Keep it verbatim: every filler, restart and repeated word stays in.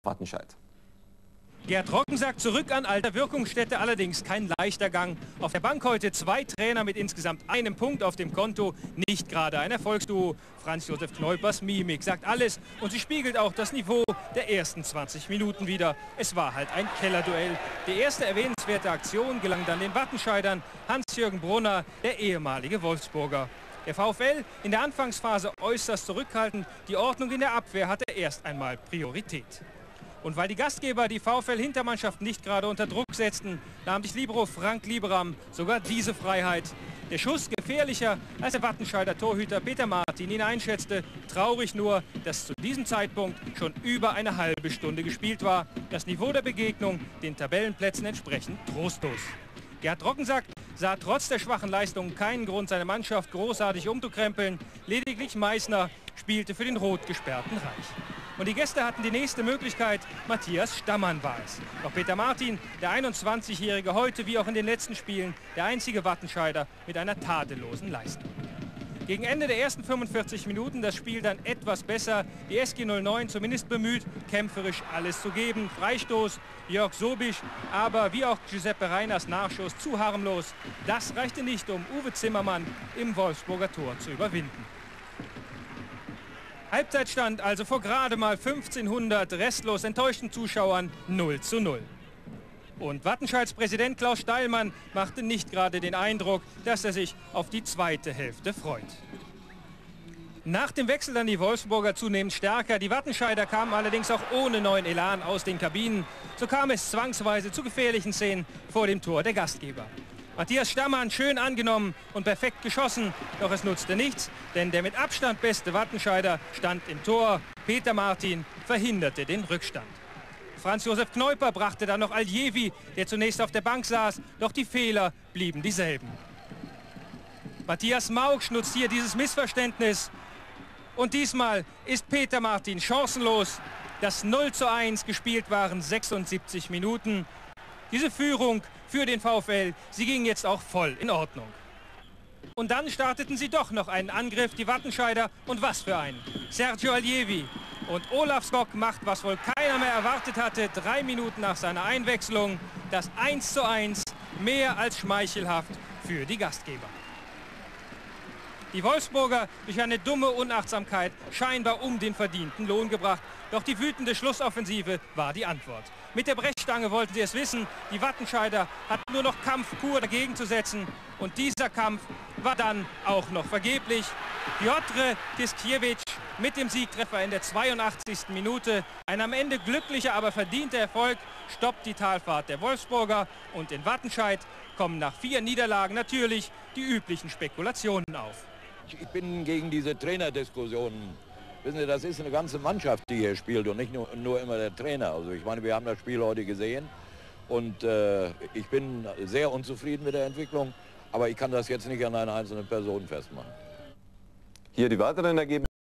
Wattenscheid. Gerd Roggensack zurück an alter Wirkungsstätte, allerdings kein leichter Gang. Auf der Bank heute zwei Trainer mit insgesamt einem Punkt auf dem Konto. Nicht gerade ein Erfolgsduo. Franz Josef Kneupers Mimik sagt alles und sie spiegelt auch das Niveau der ersten zwanzig Minuten wider. Es war halt ein Kellerduell. Die erste erwähnenswerte Aktion gelang dann den Wattenscheidern. Hans-Jürgen Brunner, der ehemalige Wolfsburger. Der VfL in der Anfangsphase äußerst zurückhaltend. Die Ordnung in der Abwehr hatte erst einmal Priorität. Und weil die Gastgeber die VfL-Hintermannschaft nicht gerade unter Druck setzten, nahm sich Libero Frank Lieberam sogar diese Freiheit. Der Schuss gefährlicher, als der Wattenscheider Torhüter Peter Martin ihn einschätzte. Traurig nur, dass zu diesem Zeitpunkt schon über eine halbe Stunde gespielt war. Das Niveau der Begegnung den Tabellenplätzen entsprechend trostlos. Gerd Roggensack sah trotz der schwachen Leistung keinen Grund, seine Mannschaft großartig umzukrempeln. Lediglich Meißner spielte für den rot gesperrten Reich. Und die Gäste hatten die nächste Möglichkeit. Matthias Stammann war es. Doch Peter Martin, der einundzwanzigjährige, heute wie auch in den letzten Spielen der einzige Wattenscheider mit einer tadellosen Leistung. Gegen Ende der ersten fünfundvierzig Minuten das Spiel dann etwas besser. Die S G null neun zumindest bemüht, kämpferisch alles zu geben. Freistoß, Jörg Sobisch, aber wie auch Giuseppe Reiners Nachschuss zu harmlos. Das reichte nicht, um Uwe Zimmermann im Wolfsburger Tor zu überwinden. Halbzeitstand also vor gerade mal fünfzehnhundert restlos enttäuschten Zuschauern null zu null. Und Wattenscheids Präsident Klaus Steilmann machte nicht gerade den Eindruck, dass er sich auf die zweite Hälfte freut. Nach dem Wechsel dann die Wolfsburger zunehmend stärker. Die Wattenscheider kamen allerdings auch ohne neuen Elan aus den Kabinen. So kam es zwangsweise zu gefährlichen Szenen vor dem Tor der Gastgeber. Matthias Stammann schön angenommen und perfekt geschossen, doch es nutzte nichts, denn der mit Abstand beste Wattenscheider stand im Tor. Peter Martin verhinderte den Rückstand. Franz Josef Kneuper brachte dann noch Aljewi, der zunächst auf der Bank saß, doch die Fehler blieben dieselben. Matthias Maugsch nutzt hier dieses Missverständnis und diesmal ist Peter Martin chancenlos. Das null zu eins gespielt waren sechsundsiebzig Minuten. Diese Führung für den VfL, sie ging jetzt auch voll in Ordnung. Und dann starteten sie doch noch einen Angriff, die Wattenscheider, und was für einen. Sergio Aljewi. Und Olaf Skok macht, was wohl keiner mehr erwartet hatte, drei Minuten nach seiner Einwechslung. Das eins zu eins, mehr als schmeichelhaft für die Gastgeber. Die Wolfsburger durch eine dumme Unachtsamkeit scheinbar um den verdienten Lohn gebracht. Doch die wütende Schlussoffensive war die Antwort. Mit der Brechstange wollten sie es wissen. Die Wattenscheider hatten nur noch Kampfkur dagegen zu setzen. Und dieser Kampf war dann auch noch vergeblich. Piotr Tiskiewicz mit dem Siegtreffer in der zweiundachtzigsten Minute. Ein am Ende glücklicher, aber verdienter Erfolg stoppt die Talfahrt der Wolfsburger. Und in Wattenscheid kommen nach vier Niederlagen natürlich die üblichen Spekulationen auf. Ich bin gegen diese Trainerdiskussionen. Wissen Sie, das ist eine ganze Mannschaft, die hier spielt und nicht nur, nur immer der Trainer. Also ich meine, wir haben das Spiel heute gesehen und äh, ich bin sehr unzufrieden mit der Entwicklung, aber ich kann das jetzt nicht an einer einzelnen Person festmachen. Hier die weiteren Ergebnisse.